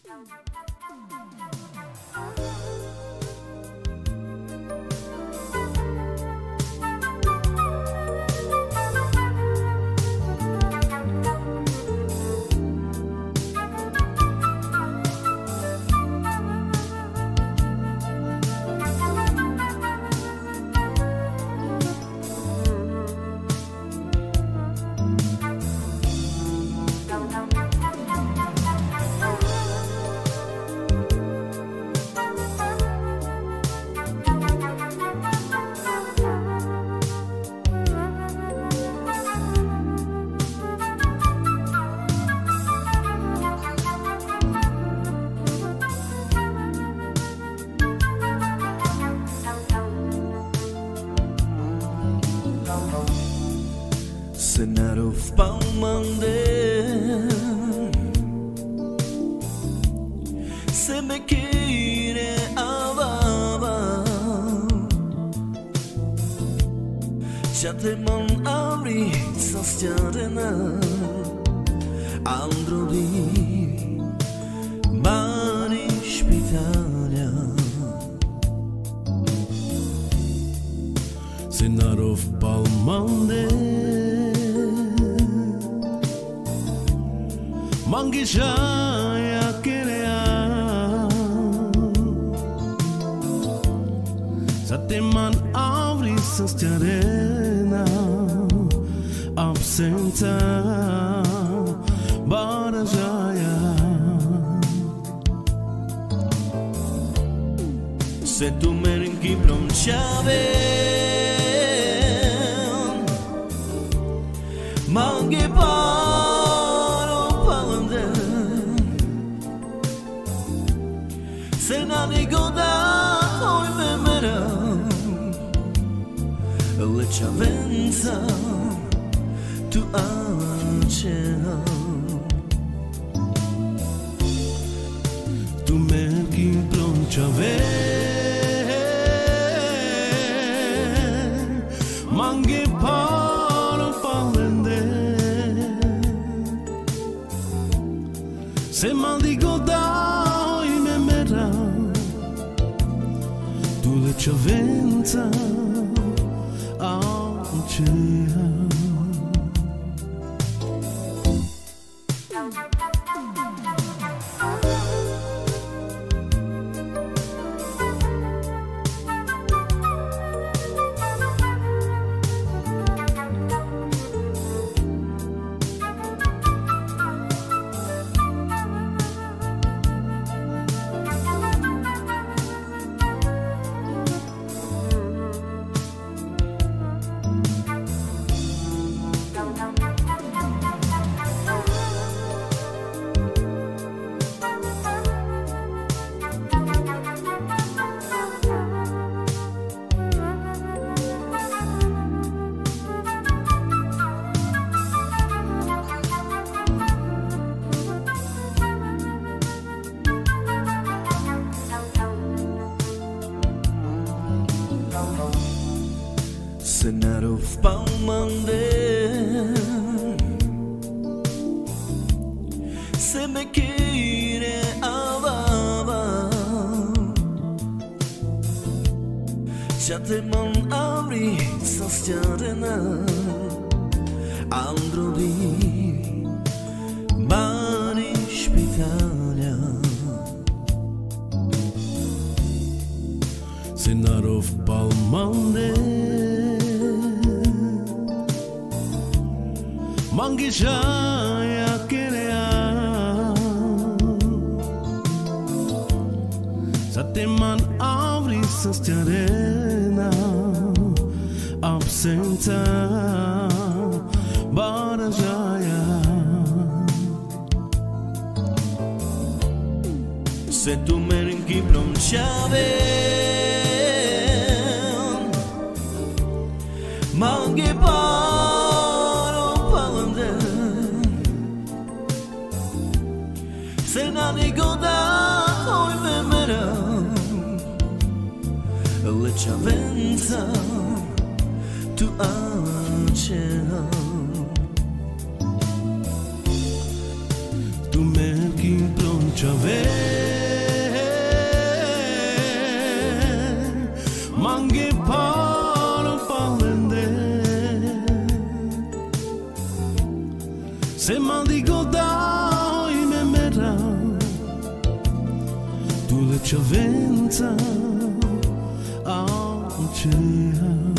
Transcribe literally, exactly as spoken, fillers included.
Cenário palmande se me quiere ababa ya te man abri sastjarena andro di mani spitalia Cenário palmande Mangi jaya kerea Sateman avri sastjarena Absenta bara jaya Se tu merenki pronciave Mangi pa Se nani goda oi memera Le chavenza tu acea Tu mergi pronciave Mangi paro palende Se mandi goda Tu le chavenza acea Cenário palmande Se me quiere ababa Ya te man abri sastjarena Andro di mani spitalia Cenário palmande Mangi jaya kerea Sateman avri sastjarena Absenta bara jaya Se tu merenki pronciave Mangi paro palende Se nani goda oi memera Le chavenza tu acea Tu mergi chave mangi palo palende se maldico da i me mera tu le chavenza a cielo